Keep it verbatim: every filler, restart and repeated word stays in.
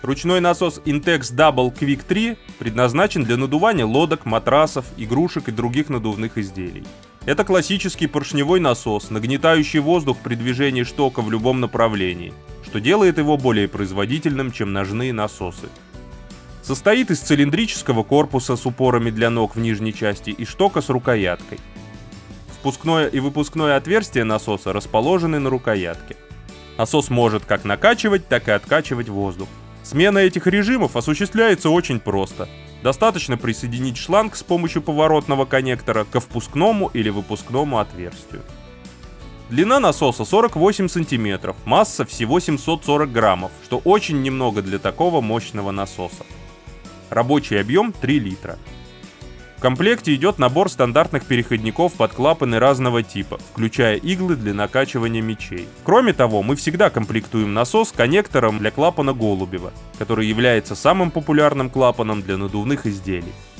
Ручной насос Intex Double Quick три предназначен для надувания лодок, матрасов, игрушек и других надувных изделий. Это классический поршневой насос, нагнетающий воздух при движении штока в любом направлении, что делает его более производительным, чем ножные насосы. Состоит из цилиндрического корпуса с упорами для ног в нижней части и штока с рукояткой. Впускное и выпускное отверстия насоса расположены на рукоятке. Насос может как накачивать, так и откачивать воздух. Смена этих режимов осуществляется очень просто. Достаточно присоединить шланг с помощью поворотного коннектора ко впускному или выпускному отверстию. Длина насоса сорок восемь сантиметров, масса всего семьсот сорок граммов, что очень немного для такого мощного насоса. Рабочий объем три литра. В комплекте идет набор стандартных переходников под клапаны разного типа, включая иглы для накачивания мечей. Кроме того, мы всегда комплектуем насос коннектором для клапана Голубева, который является самым популярным клапаном для надувных изделий.